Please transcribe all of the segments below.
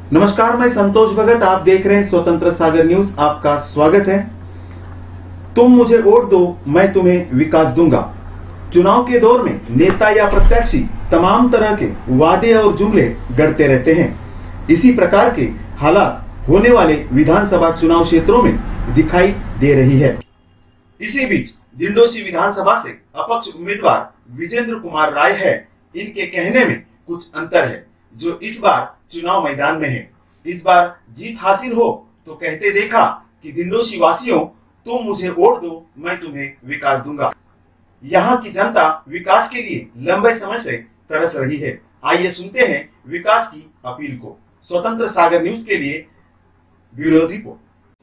नमस्कार, मैं संतोष भगत। आप देख रहे हैं स्वतंत्र सागर न्यूज। आपका स्वागत है। तुम मुझे वोट दो, मैं तुम्हें विकास दूंगा। चुनाव के दौर में नेता या प्रत्याशी तमाम तरह के वादे और जुमले गढ़ते रहते हैं। इसी प्रकार के हालात होने वाले विधानसभा चुनाव क्षेत्रों में दिखाई दे रही है। इसी बीच डिंडोशी विधानसभा से अपक्ष उम्मीदवार विजेंद्र कुमार राय है। इनके कहने में कुछ अंतर है, जो इस बार चुनाव मैदान में है। इस बार जीत हासिल हो तो कहते देखा कि डिंडोशी वासियों, तुम मुझे वोट दो, मैं तुम्हें विकास दूंगा। यहाँ की जनता विकास के लिए लंबे समय से तरस रही है। आइए सुनते हैं विकास की अपील को। स्वतंत्र सागर न्यूज के लिए ब्यूरो रिपोर्ट।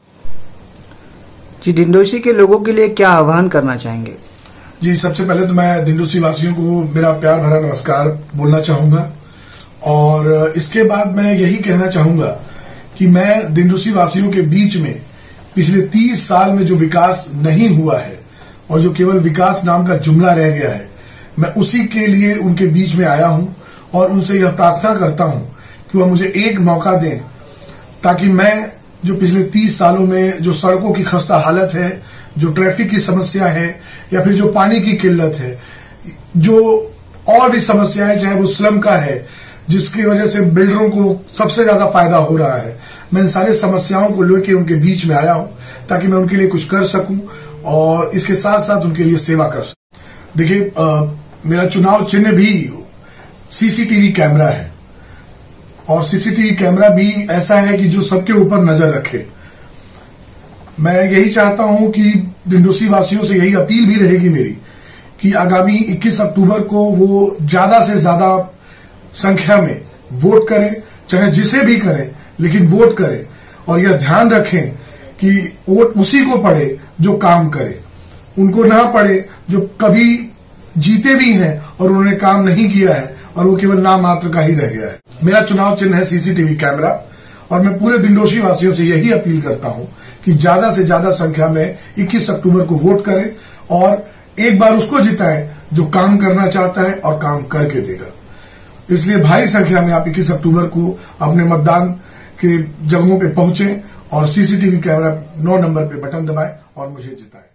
जी, डिंडोशी के लोगों के लिए क्या आह्वान करना चाहेंगे? जी, सबसे पहले तो मैं डिंडोशी वासियों को मेरा प्यार भरा नमस्कार बोलना चाहूंगा। और इसके बाद मैं यही कहना चाहूंगा कि मैं डिंडोशी वासियों के बीच में पिछले 30 साल में जो विकास नहीं हुआ है और जो केवल विकास नाम का जुमला रह गया है, मैं उसी के लिए उनके बीच में आया हूं और उनसे यह प्रार्थना करता हूं कि वह मुझे एक मौका दें, ताकि मैं जो पिछले 30 सालों में जो सड़कों की खस्ता हालत है, जो ट्रैफिक की समस्या है, या फिर जो पानी की किल्लत है, जो और भी समस्याएं, चाहे वो स्लम का है, जिसकी वजह से बिल्डरों को सबसे ज्यादा फायदा हो रहा है, मैं इन सारी समस्याओं को लेकर उनके बीच में आया हूं ताकि मैं उनके लिए कुछ कर सकूं और इसके साथ साथ उनके लिए सेवा कर सकूं। देखिए, मेरा चुनाव चिन्ह भी सीसीटीवी कैमरा है और सीसीटीवी कैमरा भी ऐसा है कि जो सबके ऊपर नजर रखे। मैं यही चाहता हूं कि डिंडोशी वासियों से यही अपील भी रहेगी मेरी कि आगामी 21 अक्टूबर को वो ज्यादा से ज्यादा संख्या में वोट करें, चाहे जिसे भी करें, लेकिन वोट करें। और यह ध्यान रखें कि वोट उसी को पड़े जो काम करे, उनको ना पड़े जो कभी जीते भी हैं और उन्होंने काम नहीं किया है और वो केवल नाम मात्र का ही रह गया है। मेरा चुनाव चिन्ह है सीसीटीवी कैमरा और मैं पूरे डिंडोशी वासियों से यही अपील करता हूं कि ज्यादा से ज्यादा संख्या में 21 अक्टूबर को वोट करें और एक बार उसको जिताएं जो काम करना चाहता है और काम करके देगा। इसलिए भारी संख्या में आप 21 अक्टूबर को अपने मतदान के जगहों पे पहुंचें और सीसीटीवी कैमरा 9 नंबर पे बटन दबाएं और मुझे जिताएं।